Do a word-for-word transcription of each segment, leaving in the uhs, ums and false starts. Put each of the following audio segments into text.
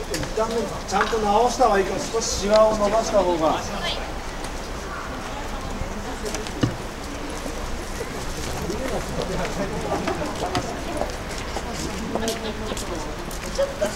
一旦ねちゃんと直した方がいいから、少しシワを伸ばした方が。 ちょっと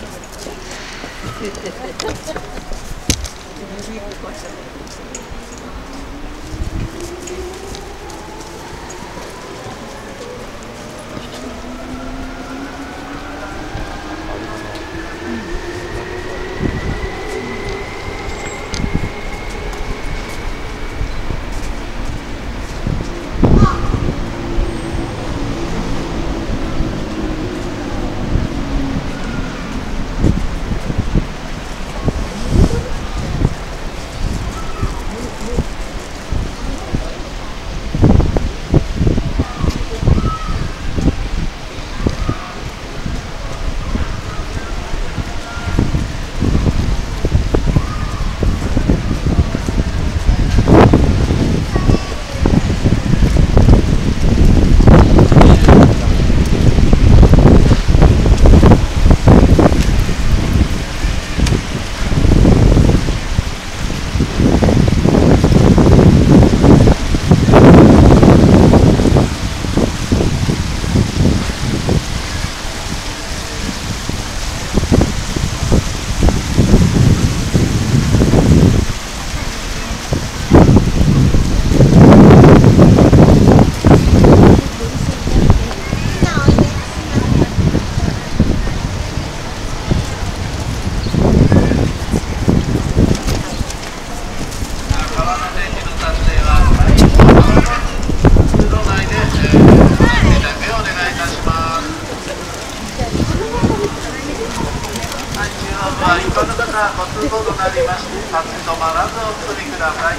ご通行となりまして、立ち止まらずお進みください。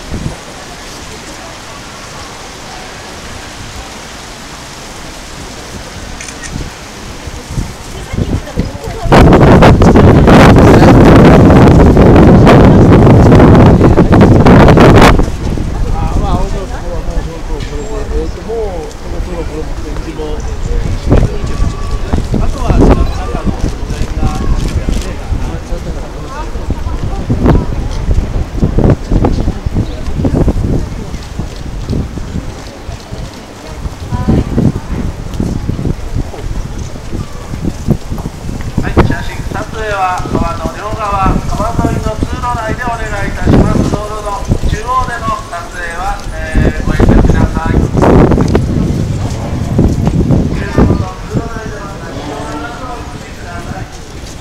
は川の両側、川沿いの通路内でお願いいたします。道路の中央での撮影は、えー、ご遠慮ください。中央の通路内では何をならずお進みください。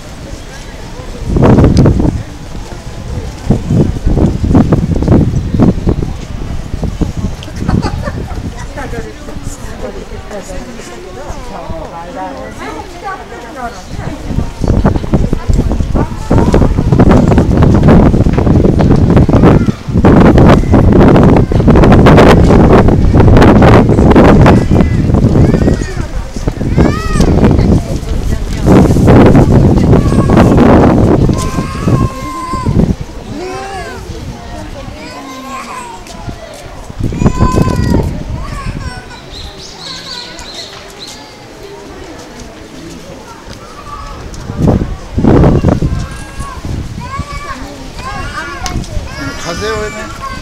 風をね。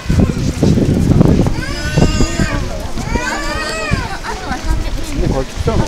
もう帰ってきたの？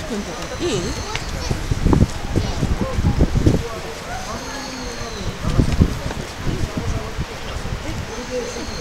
分とかいい？え